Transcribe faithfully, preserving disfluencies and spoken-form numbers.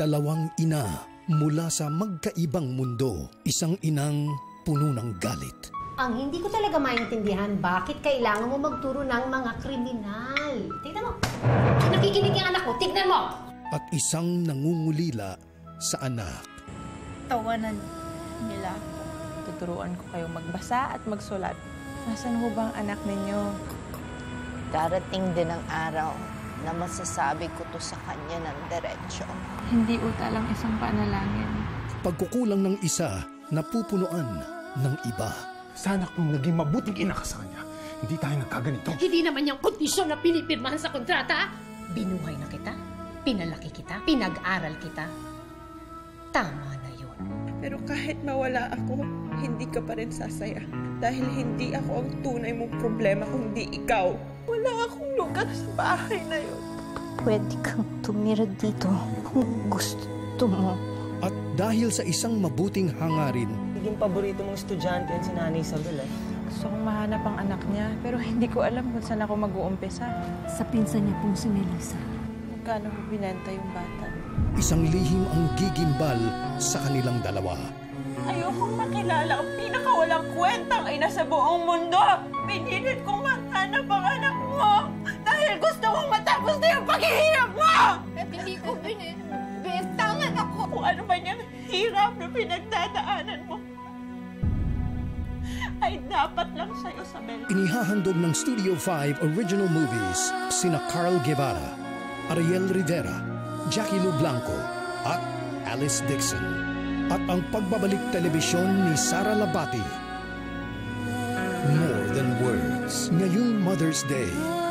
Dalawang ina mula sa magkaibang mundo. Isang inang puno ng galit. Ang hindi ko talaga maintindihan, bakit kailangan mo magturo ng mga kriminal? Tignan mo. Nakikinig yung anak ko. Tignan mo. At isang nangungulila sa anak. Tawanan nila ako. Tuturuan ko kayo magbasa at magsulat. Nasaan ho ba ang anak ninyo? Darating din ang araw na masasabi ko to sa kanya ng diretsyo. Hindi uta lang isang panalangin. Pagkukulang ng isa, napupunuan ng iba. Sana kung naging mabuting ina ka sa kanya, hindi tayo nagkaganito. Hindi naman yung kondisyon na pinipirmahan sa kontrata. Binuhay na kita, pinalaki kita, pinag-aral kita. Tama na yun. Pero kahit mawala ako, hindi ka pa rin sasaya. Dahil hindi ako ang tunay mong problema, kundi ikaw. Wala akong lugar sa bahay na yun. Pwede kang tumira dito kung gusto mo. At dahil sa isang mabuting hangarin, naging paborito mong estudyante yan si Nanay Isabel eh. Gusto kong mahanap ang anak niya, pero hindi ko alam kung saan ako mag-uumpisa. Sa pinsan niya pong si Melissa. Magkano ko binenta yung bata? Isang lihim ang gigimbal sa kanilang dalawa. Ayokong makilala ang pinakawalang kwentang ina sa buong mundo. Pinilit kong mahanap ang anak mo dahil gusto kong matapos na yung paghihirap mo! At hindi ko binentangan ako. Kung ano man yung hirap na pinagdadaanan mo, ay dapat lang sa'yo, Isabel. Inihahandog ng Studio five Original Movies sina Carl Guevara, Ariel Rivera, Jackie Lu Blanco at Alice Dixon. At ang pagbabalik telebisyon ni Sara Labati. More Than Words. Ngayong Mother's Day,